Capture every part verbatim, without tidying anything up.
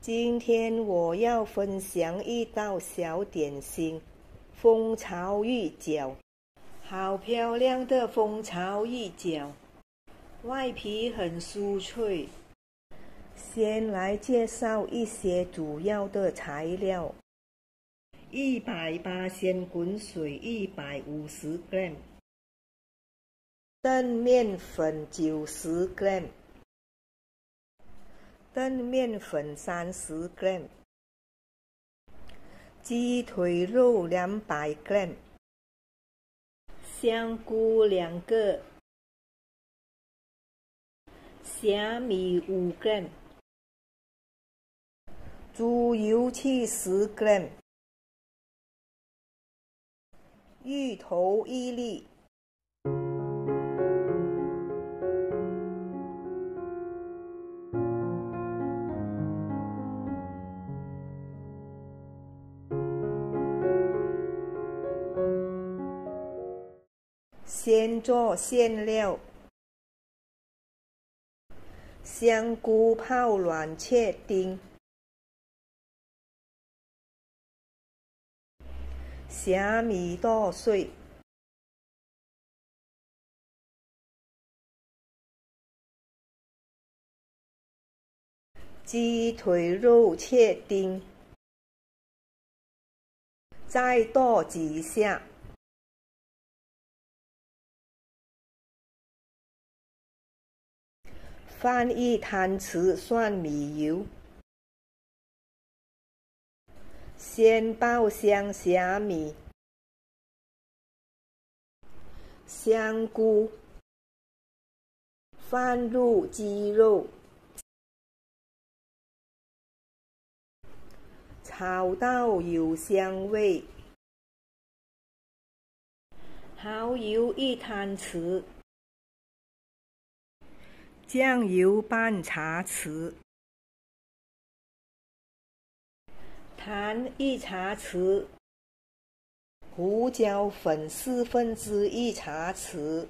今天我要分享一道小点心——蜂巢玉饺。好漂亮的蜂巢玉饺，外皮很酥脆。先来介绍一些主要的材料：一百八鲜滚水一百五十 gram， 澄面粉九十 gram。澄面粉三十 gram， 鸡腿肉两百 gram， 香菇两个，虾米五 gram， 猪油七十 gram， 芋头一粒。先做馅料：香菇泡软切丁，虾米剁碎，鸡腿肉切丁，再剁几下。放一汤匙蒜米油，先爆香虾米、香菇，放入鸡肉，炒到有香味。蚝油一汤匙，酱油半茶匙，糖一茶匙，胡椒粉四分之一茶匙，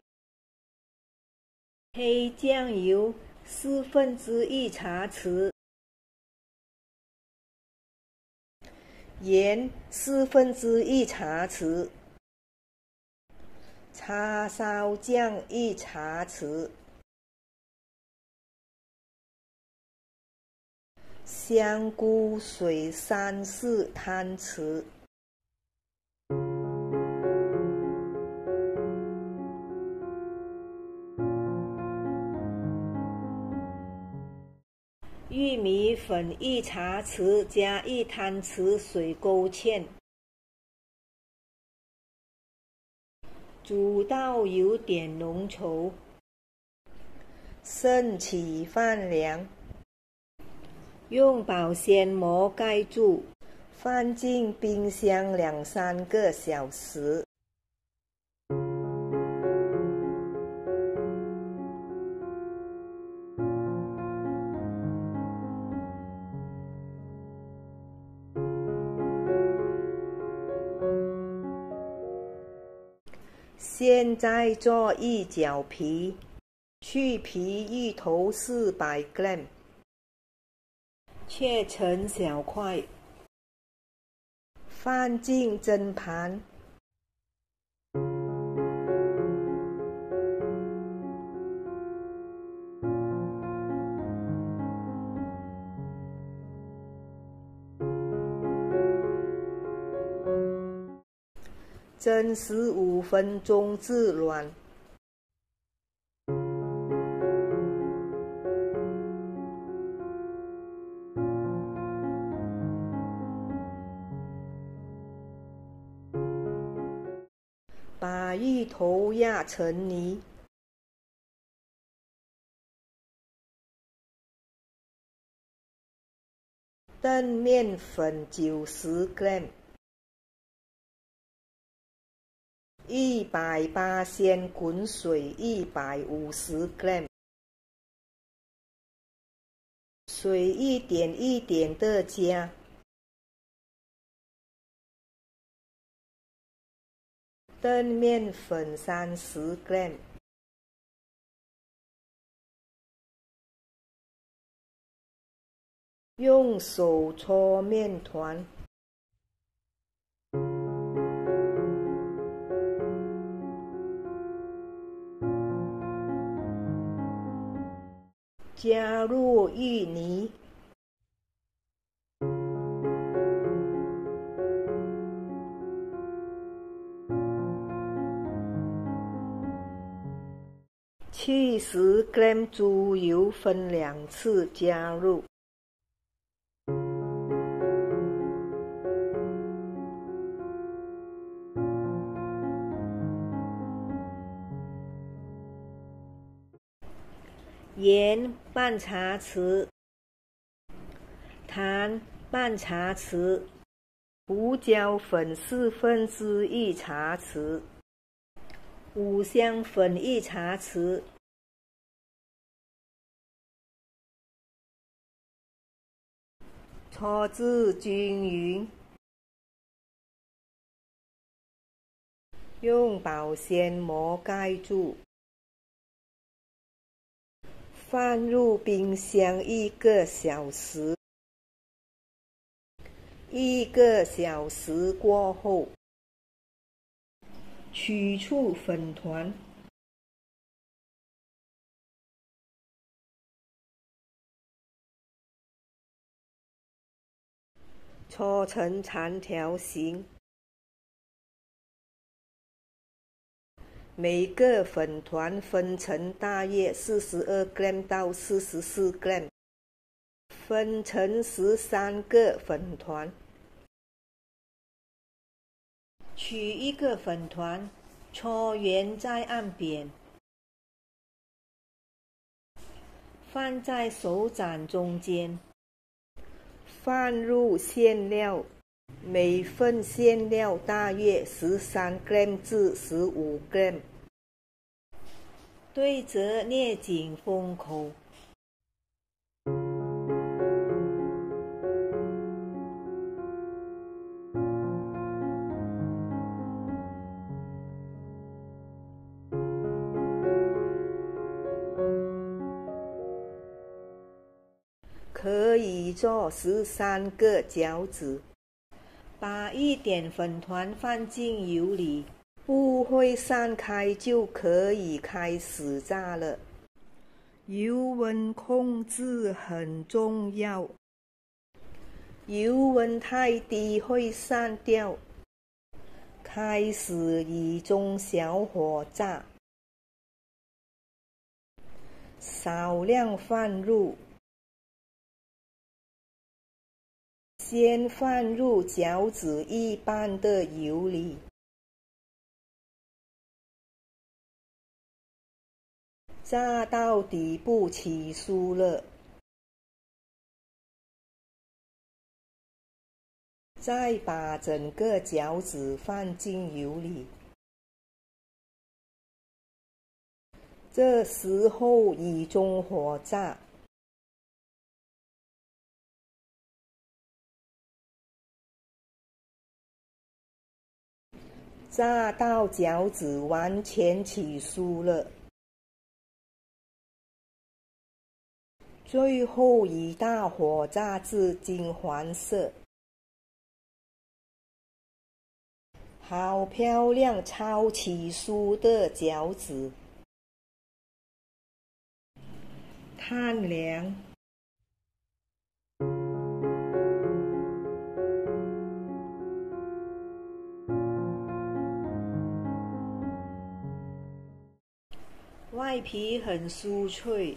黑酱油四分之一茶匙，盐四分之一茶匙，叉烧酱一茶匙。香菇水三四汤匙，玉米粉一茶匙加一汤匙水勾芡，煮到有点浓稠，盛起放凉。用保鲜膜盖住，放进冰箱两三个小时。现在做玉饺皮，去皮芋头四百 gram。切成小块，放进蒸盘。蒸十五分钟至软。把芋头压成泥，澄面粉九十 gram， 一百八鲜滚水一百五十 gram， 水一点一点的加。澄面粉三十 gram， 用手搓面团，加入芋泥，七十 gram 猪油分两次加入，盐半茶匙，糖半茶匙，胡椒粉四分之一茶匙，五香粉一茶匙，搓至均匀，用保鲜膜盖住，放入冰箱一个小时。一个小时过后，取出粉团，搓成长条形。每个粉团分成大约四十二 gram 到四十四 gram， 分成十三个粉团。取一个粉团，搓圆再按扁，放在手掌中间，放入馅料，每份馅料大约十三 gram 至十五 gram， 对折捏紧封口。可以做十三个饺子。把一点粉团放进油里，不会散开就可以开始炸了。油温控制很重要，油温太低会散掉。开始以中小火炸，少量放入。先放入饺子一半的油里，炸到底部起酥了，再把整个饺子放进油里。这时候以中火炸。炸到饺子完全起酥了，最后以大火炸至金黄色。好漂亮，超起酥的饺子！烫凉。外皮很酥脆，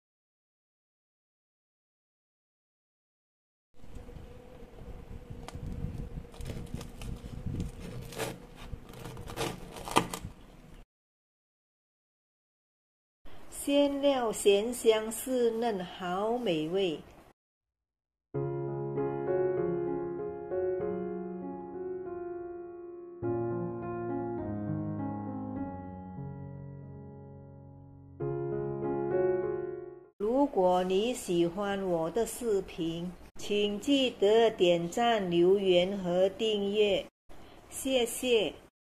馅料咸香湿嫩，好美味。如果你喜欢我的视频，请记得点赞、留言和订阅，谢谢。